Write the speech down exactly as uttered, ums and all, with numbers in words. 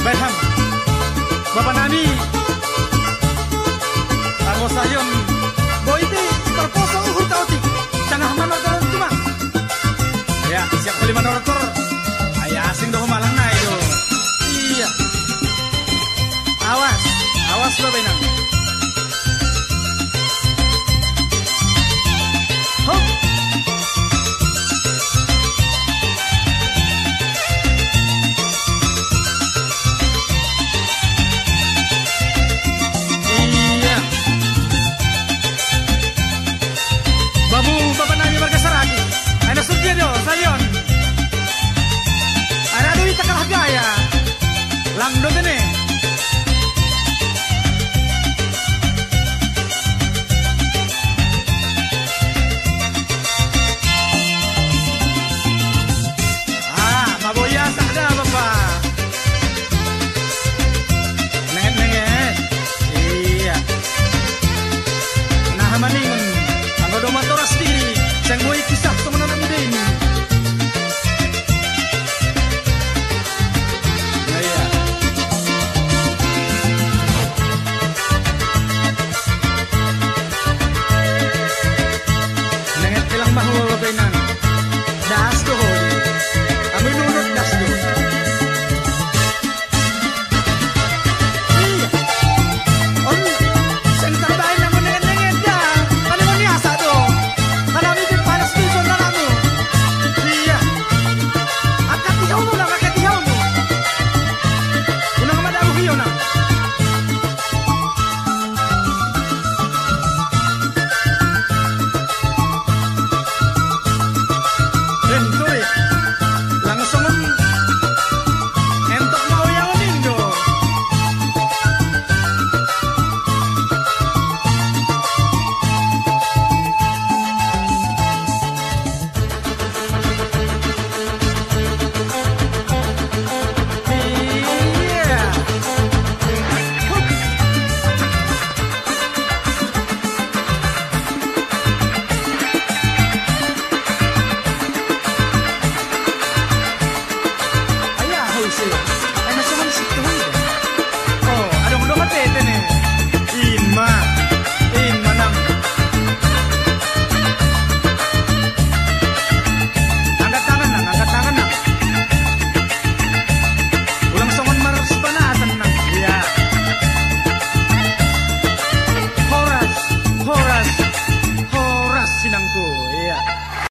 Baiklah, Bapak Nani, Anggo Sayon, Boy itu terposo uhur tautik, canah manortor cuma. Ya, siap kali manortor, ayah asing dong malang na itu. Iya, awas, awas lo benang. Hop. Babu Bapak Nani warga Saragi. Ada Sugiyo, Sayon. Ada Dewi Cakalah Gaya. Langdo